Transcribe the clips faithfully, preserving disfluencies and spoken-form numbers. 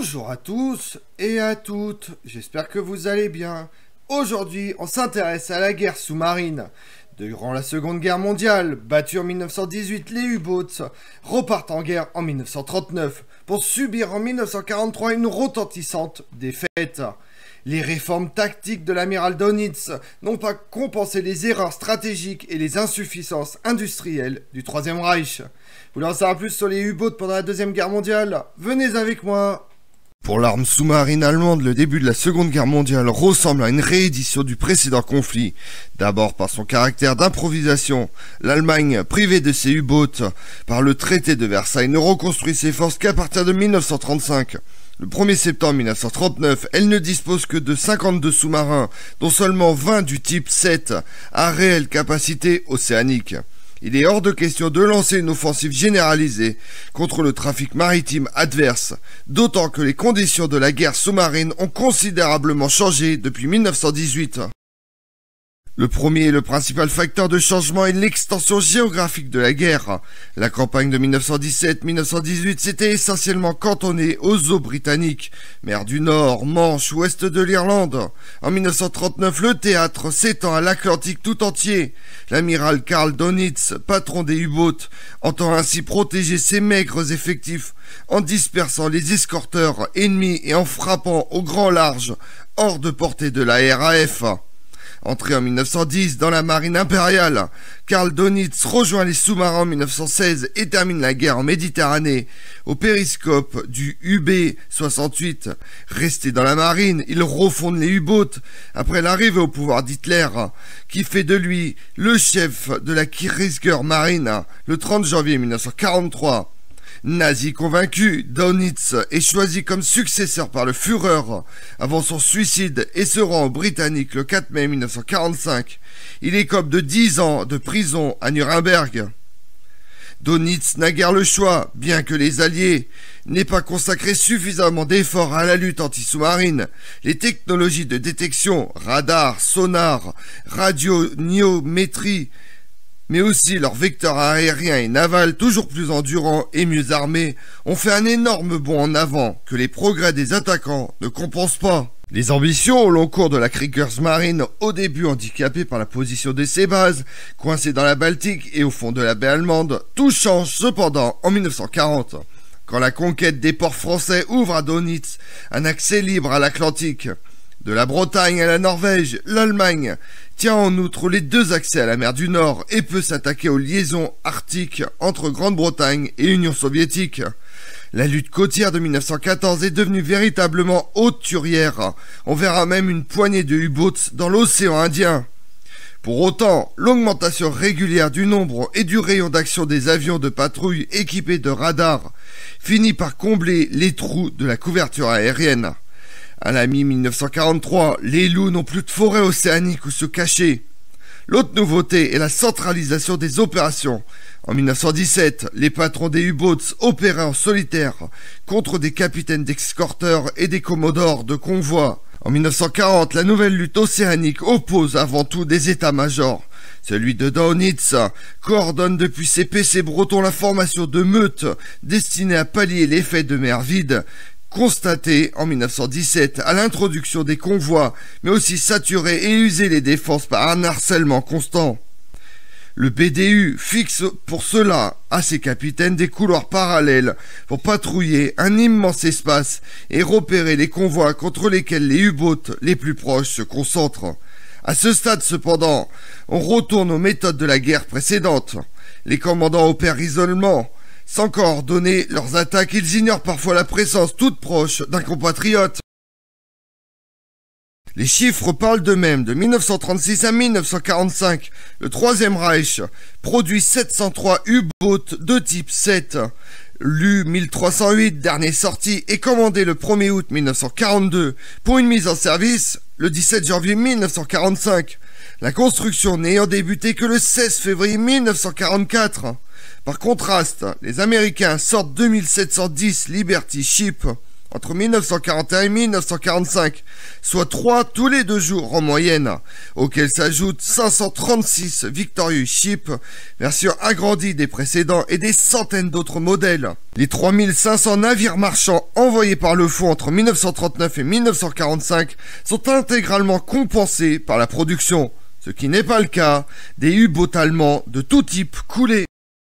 Bonjour à tous et à toutes, j'espère que vous allez bien. Aujourd'hui, on s'intéresse à la guerre sous-marine. Durant la Seconde Guerre mondiale, battus en mille neuf cent dix-huit, les U-Boats repartent en guerre en mille neuf cent trente-neuf pour subir en mille neuf cent quarante-trois une retentissante défaite. Les réformes tactiques de l'amiral Dönitz n'ont pas compensé les erreurs stratégiques et les insuffisances industrielles du Troisième Reich. Vous voulez en savoir plus sur les U-Boats pendant la Deuxième Guerre mondiale? Venez avec moi. Pour l'arme sous-marine allemande, le début de la Seconde Guerre mondiale ressemble à une réédition du précédent conflit. D'abord par son caractère d'improvisation, l'Allemagne, privée de ses U-Boats par le traité de Versailles, ne reconstruit ses forces qu'à partir de mille neuf cent trente-cinq. Le premier septembre mille neuf cent trente-neuf, elle ne dispose que de cinquante-deux sous-marins, dont seulement vingt du type sept, à réelle capacité océanique. Il est hors de question de lancer une offensive généralisée contre le trafic maritime adverse, d'autant que les conditions de la guerre sous-marine ont considérablement changé depuis mille neuf cent dix-huit. Le premier et le principal facteur de changement est l'extension géographique de la guerre. La campagne de mille neuf cent dix-sept mille neuf cent dix-huit s'était essentiellement cantonnée aux eaux britanniques, mer du Nord, Manche, ouest de l'Irlande. En mille neuf cent trente-neuf, le théâtre s'étend à l'Atlantique tout entier. L'amiral Karl Dönitz, patron des U-Boats, entend ainsi protéger ses maigres effectifs en dispersant les escorteurs ennemis et en frappant au grand large, hors de portée de la R A F. Entré en mille neuf cent dix dans la marine impériale, Karl Dönitz rejoint les sous-marins en mille neuf cent seize et termine la guerre en Méditerranée au périscope du U B soixante-huit. Resté dans la marine, il refonde les U-Boats après l'arrivée au pouvoir d'Hitler, qui fait de lui le chef de la Kriegsmarine le trente janvier mille neuf cent quarante-trois. Nazi convaincu, Dönitz est choisi comme successeur par le Führer avant son suicide et se rend aux Britanniques le quatre mai mille neuf cent quarante-cinq. Il écope de dix ans de prison à Nuremberg. Dönitz n'a guère le choix, bien que les Alliés n'aient pas consacré suffisamment d'efforts à la lutte anti-sous-marine. Les technologies de détection, radar, sonar, radioniométrie, mais aussi leurs vecteurs aériens et navals toujours plus endurants et mieux armés, ont fait un énorme bond en avant que les progrès des attaquants ne compensent pas. Les ambitions au long cours de la Kriegsmarine, au début handicapées par la position de ses bases, coincées dans la Baltique et au fond de la baie allemande, tout change cependant en mille neuf cent quarante, quand la conquête des ports français ouvre à Dönitz un accès libre à l'Atlantique. De la Bretagne à la Norvège, l'Allemagne tient en outre les deux accès à la mer du Nord et peut s'attaquer aux liaisons arctiques entre Grande-Bretagne et Union soviétique. La lutte côtière de mille neuf cent quatorze est devenue véritablement haute-turière. On verra même une poignée de U-Boats dans l'océan Indien. Pour autant, l'augmentation régulière du nombre et du rayon d'action des avions de patrouille équipés de radars finit par combler les trous de la couverture aérienne. À la mi-mille neuf cent quarante-trois, les loups n'ont plus de forêt océanique où se cacher. L'autre nouveauté est la centralisation des opérations. En mille neuf cent dix-sept, les patrons des U-Boats opéraient en solitaire contre des capitaines d'escorteurs et des commodores de convois. En mille neuf cent quarante, la nouvelle lutte océanique oppose avant tout des états-majors. Celui de Dönitz coordonne depuis ses P C bretons la formation de meutes destinées à pallier l'effet de mer vide constaté en mille neuf cent dix-sept à l'introduction des convois, mais aussi saturer et user les défenses par un harcèlement constant. Le B D U fixe pour cela à ses capitaines des couloirs parallèles pour patrouiller un immense espace et repérer les convois contre lesquels les U-Boats les plus proches se concentrent. À ce stade cependant, on retourne aux méthodes de la guerre précédente. Les commandants opèrent isolement. Sans coordonner leurs attaques, ils ignorent parfois la présence toute proche d'un compatriote. Les chiffres parlent d'eux-mêmes. De mille neuf cent trente-six à mille neuf cent quarante-cinq, le Troisième Reich produit sept cent trois U-Boats de type sept. L'U mille trois cent huit, dernier sorti, est commandé le premier août mille neuf cent quarante-deux pour une mise en service le dix-sept janvier mille neuf cent quarante-cinq. La construction n'ayant débuté que le seize février mille neuf cent quarante-quatre. Par contraste, les Américains sortent deux mille sept cent dix Liberty Ship entre mille neuf cent quarante et un et mille neuf cent quarante-cinq, soit trois tous les deux jours en moyenne, auxquels s'ajoutent cinq cent trente-six Victorious Ships, version agrandie des précédents et des centaines d'autres modèles. Les trois mille cinq cents navires marchands envoyés par le fond entre mille neuf cent trente-neuf et mille neuf cent quarante-cinq sont intégralement compensés par la production, ce qui n'est pas le cas des U-boats allemands de tout type coulés.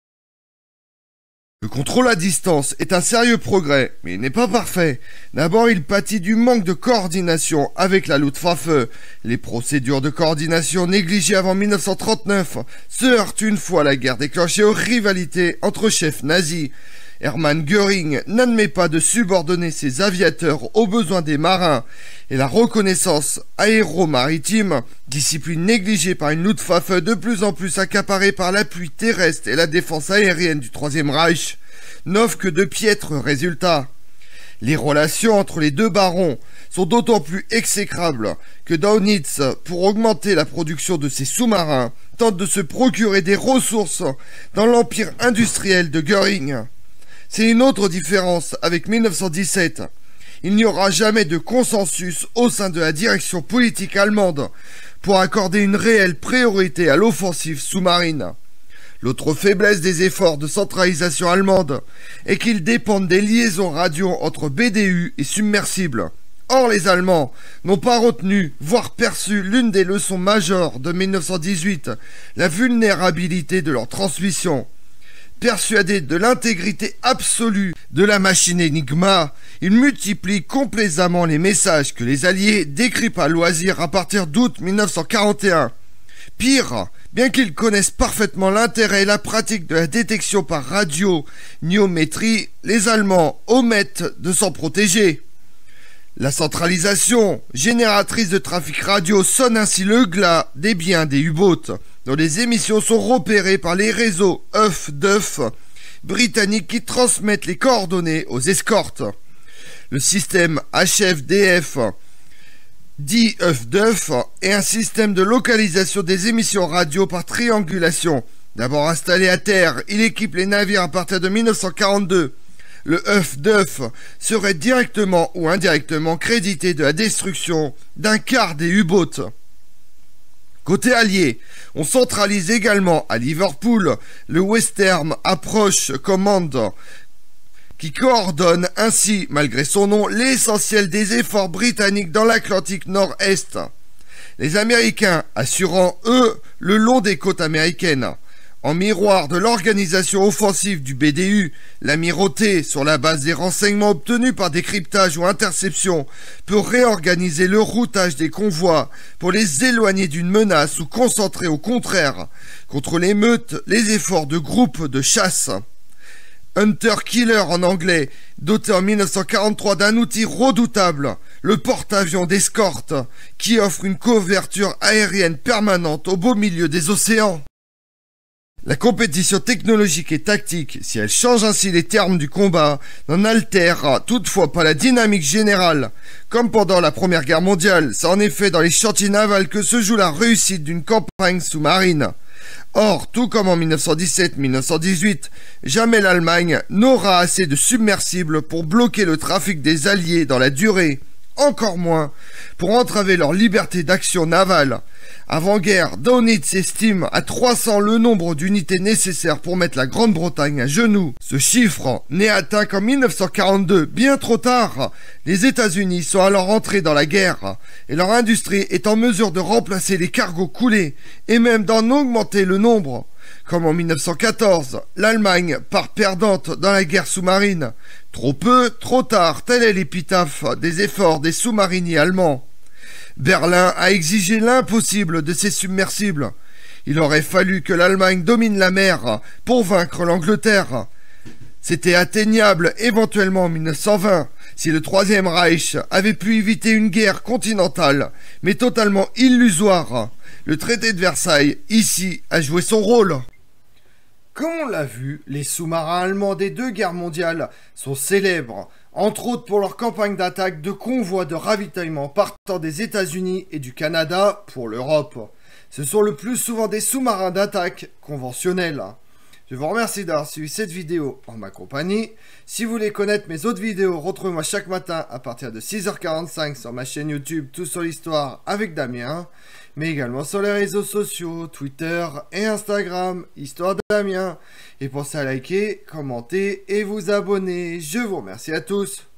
Le contrôle à distance est un sérieux progrès, mais il n'est pas parfait. D'abord, il pâtit du manque de coordination avec la Luftwaffe. Les procédures de coordination négligées avant mille neuf cent trente-neuf se heurtent une fois la guerre déclenchée aux rivalités entre chefs nazis. Hermann Göring n'admet pas de subordonner ses aviateurs aux besoins des marins, et la reconnaissance aéromaritime, discipline négligée par une Luftwaffe de plus en plus accaparée par l'appui terrestre et la défense aérienne du Troisième Reich, n'offre que de piètres résultats. Les relations entre les deux barons sont d'autant plus exécrables que Dönitz, pour augmenter la production de ses sous-marins, tente de se procurer des ressources dans l'empire industriel de Göring. C'est une autre différence avec mille neuf cent dix-sept. Il n'y aura jamais de consensus au sein de la direction politique allemande pour accorder une réelle priorité à l'offensive sous-marine. L'autre faiblesse des efforts de centralisation allemande est qu'ils dépendent des liaisons radio entre B D U et submersibles. Or, les Allemands n'ont pas retenu, voire perçu l'une des leçons majeures de mille neuf cent dix-huit, la vulnérabilité de leur transmission. Persuadés de l'intégrité absolue de la machine Enigma, ils multiplient complaisamment les messages que les Alliés décryptent à loisir à partir d'août mille neuf cent quarante et un. Pire, bien qu'ils connaissent parfaitement l'intérêt et la pratique de la détection par radio-niométrie, les Allemands omettent de s'en protéger. La centralisation, génératrice de trafic radio, sonne ainsi le glas des biens des U-boats, dont les émissions sont repérées par les réseaux E F D E F britanniques qui transmettent les coordonnées aux escortes. Le système H F D F, dit E F D E F, est un système de localisation des émissions radio par triangulation. D'abord installé à terre, il équipe les navires à partir de mille neuf cent quarante-deux. Le E F D E F serait directement ou indirectement crédité de la destruction d'un quart des U-boats. Côté allié, on centralise également à Liverpool le Western Approach Command, qui coordonne ainsi, malgré son nom, l'essentiel des efforts britanniques dans l'Atlantique Nord-Est. Les Américains assurant, eux, le long des côtes américaines. En miroir de l'organisation offensive du B D U, l'amirauté, sur la base des renseignements obtenus par décryptage ou interception, peut réorganiser le routage des convois pour les éloigner d'une menace ou concentrer au contraire, contre les meutes, les efforts de groupes de chasse. Hunter Killer en anglais, doté en mille neuf cent quarante-trois d'un outil redoutable, le porte-avions d'escorte, qui offre une couverture aérienne permanente au beau milieu des océans. La compétition technologique et tactique, si elle change ainsi les termes du combat, n'en altérera toutefois pas la dynamique générale. Comme pendant la Première Guerre mondiale, c'est en effet dans les chantiers navals que se joue la réussite d'une campagne sous-marine. Or, tout comme en mille neuf cent dix-sept mille neuf cent dix-huit, jamais l'Allemagne n'aura assez de submersibles pour bloquer le trafic des Alliés dans la durée, encore moins pour entraver leur liberté d'action navale. Avant-guerre, Dönitz estime à trois cents le nombre d'unités nécessaires pour mettre la Grande-Bretagne à genoux. Ce chiffre n'est atteint qu'en mille neuf cent quarante-deux, bien trop tard. Les États-Unis sont alors entrés dans la guerre, et leur industrie est en mesure de remplacer les cargos coulés, et même d'en augmenter le nombre. Comme en mille neuf cent quatorze, l'Allemagne part perdante dans la guerre sous-marine. Trop peu, trop tard, tel est l'épitaphe des efforts des sous-mariniers allemands. Berlin a exigé l'impossible de ses submersibles. Il aurait fallu que l'Allemagne domine la mer pour vaincre l'Angleterre. C'était atteignable éventuellement en mille neuf cent vingt, si le Troisième Reich avait pu éviter une guerre continentale, mais totalement illusoire. Le traité de Versailles, ici, a joué son rôle. Comme on l'a vu, les sous-marins allemands des deux guerres mondiales sont célèbres, entre autres pour leur campagne d'attaque de convois de ravitaillement partant des États-Unis et du Canada pour l'Europe. Ce sont le plus souvent des sous-marins d'attaque conventionnels. Je vous remercie d'avoir suivi cette vidéo en ma compagnie. Si vous voulez connaître mes autres vidéos, retrouvez-moi chaque matin à partir de six heures quarante-cinq sur ma chaîne YouTube Tout sur l'Histoire avec Damien, mais également sur les réseaux sociaux, Twitter et Instagram, Histoire Damien. Et pensez à liker, commenter et vous abonner. Je vous remercie à tous.